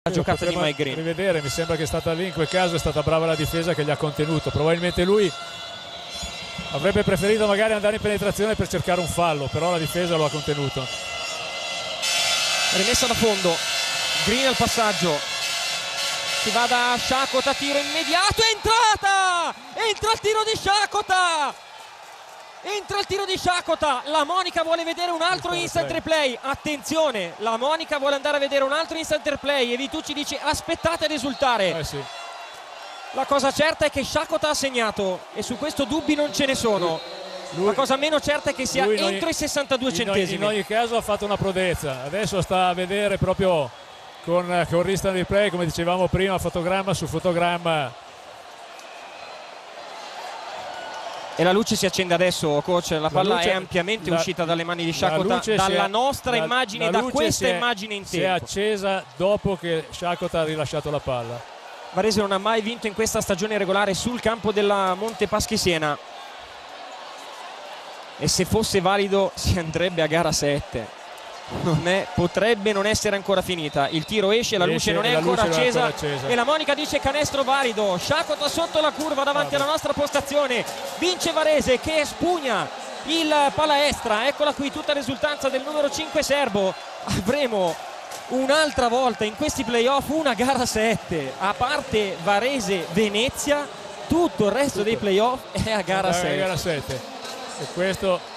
giocata di Mike Green. Rivedere, mi sembra che è stata lì, in quel caso è stata brava la difesa che gli ha contenuto. Probabilmente lui avrebbe preferito magari andare in penetrazione per cercare un fallo, però la difesa lo ha contenuto. Rimessa da fondo, Green al passaggio, si va da Šakota, tiro immediato, è entrata! Entra il tiro di Šakota! Entra il tiro di Šakota, la Monica vuole vedere un altro instant replay, attenzione, la Monica vuole andare a vedere un altro instant replay e Vitucci dice aspettate ad esultare. Sì. La cosa certa è che Šakota ha segnato e su questo dubbi non ce ne sono. La cosa meno certa è che sia entro i 62 centesimi. In ogni caso ha fatto una prodezza, adesso sta a vedere proprio con l'instant replay, come dicevamo prima, fotogramma su fotogramma. E la luce si accende adesso, coach, la palla è ampiamente uscita dalle mani di Šakota, dalla nostra immagine, da questa immagine in tempo. Si è accesa dopo che Šakota ha rilasciato la palla. Varese non ha mai vinto in questa stagione regolare sul campo della Montepaschi Siena. E se fosse valido si andrebbe a gara 7. Potrebbe non essere ancora finita. Il tiro esce, la luce non è ancora accesa e la Monica dice canestro valido. Šakota sotto la curva davanti alla nostra postazione, vince Varese che spugna il palaestra. Eccola qui tutta l'esultanza del numero 5 serbo. Avremo un'altra volta in questi playoff una gara 7, a parte Varese-Venezia tutto il resto dei playoff è a gara 7. E questo